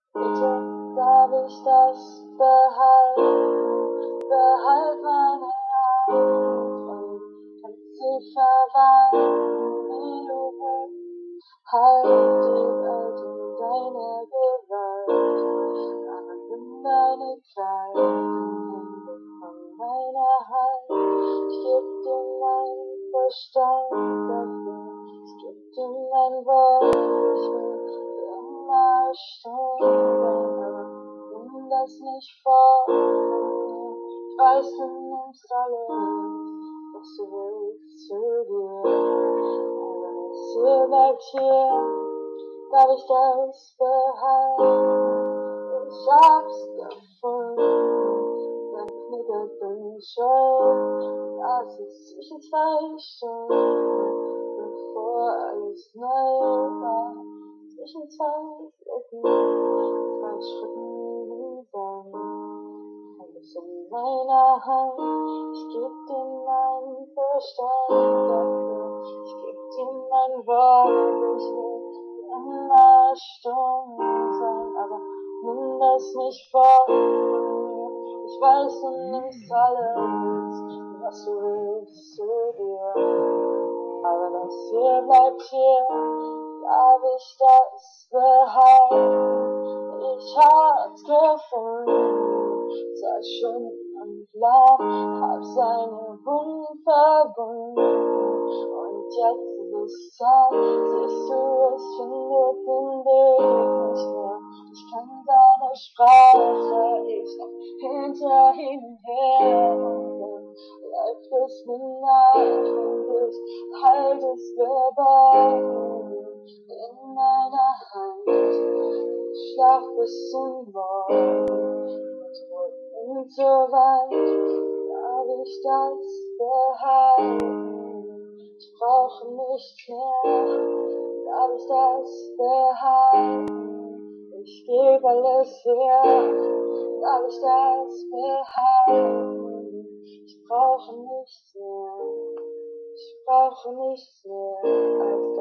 Bitte darf ich das behalten? Behalt meine Hand und kann sie verweilen, wie du willst. Halt die Welt in deiner Gewalt, aber nimm deine kleinen Hände von meiner Hand. Ich geb dir meinen Verstand dafür, ich geb dir mein Wort, ich will für immer stumm sein, aber nimm das nicht vor mir. Ich weiß, du nimmst alles, was du willst, zu dir. Aber es hier bleibt hier, darf ich das behalten? Ich hab's gefunden, dein Knicker bin schon, das ist zwischen 2 Stunden, bevor alles neu war, zwischen 2 Flecken, 2 Schritten im Sand, alles in meiner Hand, ich geb dir meinen Verstand dafür, ich geb dir mein Wort, ich will immer stumm sein, aber nimm das nicht vor mir. Ich weiß, du nimmst alles, was du willst, zu dir. Aber das hier bleibt hier, darf ich das behalten? Ich hab's gefunden, seit Stunden lang, hab seine Wunden verbunden. Und jetzt ist es Zeit, siehst du, es findet den Weg nicht mehr. Ich kann seine Sprache, ich noch hinter ihm her. Und dann läuft es mir nach und ich halt es geborgen in meiner Hand. Ich schlaf bis zum Morgen und so weit, darf ich das behalten? Ich brauche nichts mehr, darf ich das behalten? Ich geb alles her, darf ich das behalten? Ich brauche nichts mehr, ich brauche nichts mehr als